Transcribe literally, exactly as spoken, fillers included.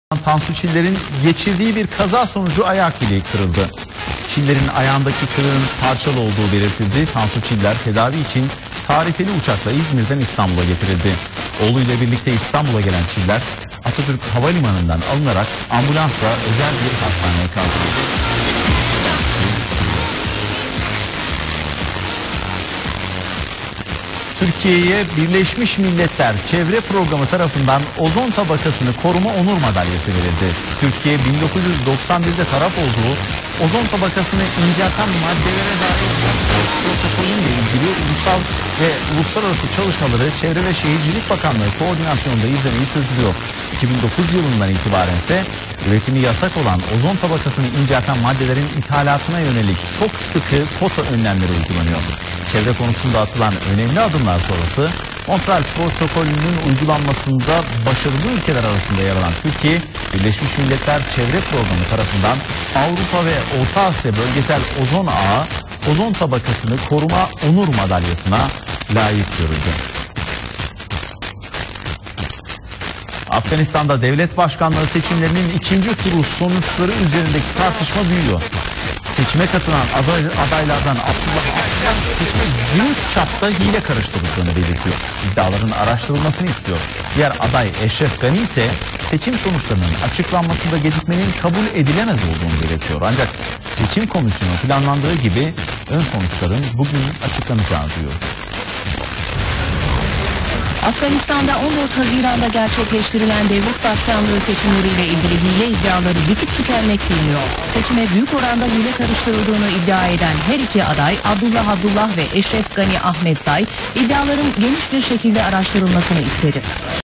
Tansu Çiller'in geçirdiği bir kaza sonucu ayak bileği kırıldı. Çiller'in ayağındaki kırığın parçalı olduğu belirtildi. Tansu Çiller tedavi için tarifeli uçakla İzmir'den İstanbul'a getirildi. Oğluyla birlikte İstanbul'a gelen Çiller Atatürk Havalimanı'ndan alınarak ambulansla özel bir hastaneye kaldırıldı. Türkiye'ye Birleşmiş Milletler Çevre Programı tarafından ozon tabakasını koruma onur madalyası verildi. Türkiye bin dokuz yüz doksan bir'de taraf olduğu ozon tabakasını incelten maddelere dair protokolüyle ilgili ulusal ve uluslararası çalışmaları Çevre ve Şehircilik Bakanlığı koordinasyonunda izlemeyi sürdürüyor. iki bin dokuz yılından itibaren ise üretimi yasak olan ozon tabakasını incelten maddelerin ithalatına yönelik çok sıkı kota önlemleri uygulanıyor. Çevre konusunda atılan önemli adımlar sonrası Montreal Protokolü'nün uygulanmasında başarılı ülkeler arasında yer alan Türkiye, Birleşmiş Milletler Çevre Programı tarafından Avrupa ve Orta Asya Bölgesel Ozon Ağı ozon tabakasını koruma onur madalyasına layık görüldü. Afganistan'da devlet başkanlığı seçimlerinin ikinci turu sonuçları üzerindeki tartışma büyüyor. Seçime katılan aday, adaylardan Abdullah Abdullah seçime büyük çapta hile karıştırıldığını belirtiyor. İddiaların araştırılmasını istiyor. Diğer aday Eşref Gani ise seçim sonuçlarının açıklanmasında gecikmenin kabul edilemez olduğunu belirtiyor. Ancak seçim komisyonu planlandığı gibi ön sonuçların bugün açıklanacağı diyor. Afganistan'da on dört Haziran'da gerçekleştirilen devlet başkanlığı seçimleriyle ilgili hile iddiaları bitip tükenmek bilmiyor. Seçime büyük oranda hile karıştırıldığını iddia eden her iki aday Abdullah Abdullah ve Eşref Gani Ahmedzai iddiaların geniş bir şekilde araştırılmasını istedi.